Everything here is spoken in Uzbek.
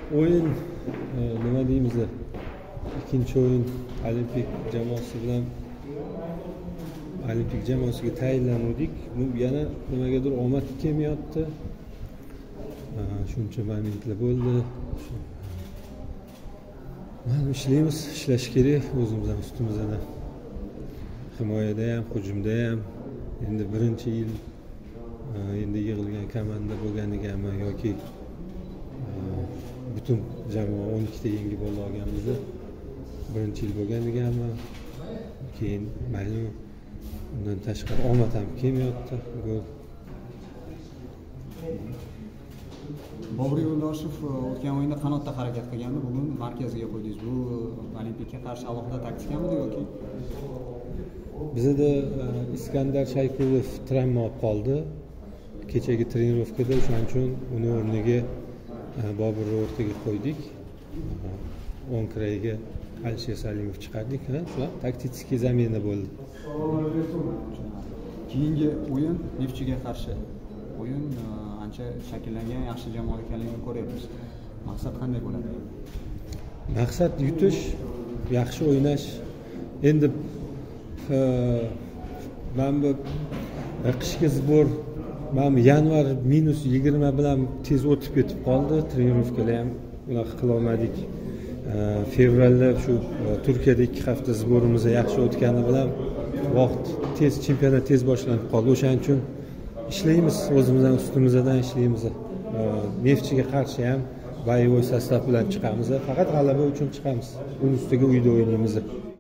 o'yin nima deymiz, ikkinchi o'yin olimpik jamoasi bilan olimpik jamoasiga tayinlandik. Bu yana nimagadir omad kelmayapti. Shuncha momentlar bo'ldi. Mana ishlaymiz, ishlash kerak o'zimizdan ustimizdan. Himoyada ham, hujumda ham. Endi birinchi yil endi yig'ilgan komanda bo'lganigami yoki butun jamoa 12 ta yangi bola olganmiz. Birinchi yil bo'lganigami, keyin mayli undan tashqari omad ham kelmayapti. Gol. Bobur Yo'ldoshev o'tgan o'yinda qanotda harakat qilgandi, bugun markazga qo'ydingiz. Bu Olimpikka qarshi alohida taktikamidi yoki? Bizda Iskandar Shaykulov travma olib qoldi. Kechagi trenirovkada, shuning uchun uni o'rniga Boburni o'rtaga qo'ydik. O'ng krayiga Alisher Salimov chiqardik. Shular taktik zamina bo'ldi. Keyingi o'yin Neftchiga qarshi o'yin ancha shakllangan, yaxshi jamoa ekanligini ko'ryapmiz. Maqsad qanday bo'ladi? Maqsad yutish, yaxshi o'ynash. Endi men bu qishki zbor yanvar -20 bilan tez o'tib ketib qoldi. Trenirovkalar ham unaqa qila olmadik. Fevralda shu Turkiyada 2 hafta zborimiz yaxshi o'tgani bilan vaqt tez, chempionat tez boshlanib qoldi. O'shaning uchun ishlaymiz, o'zimizdan ustimizdan ishlaymiz. Neftchiga qarshi ham boyovoy sostav bilan chiqamiz. Faqat g'alaba uchun chiqamiz. Uning ustiga uyda o'ynaymiz.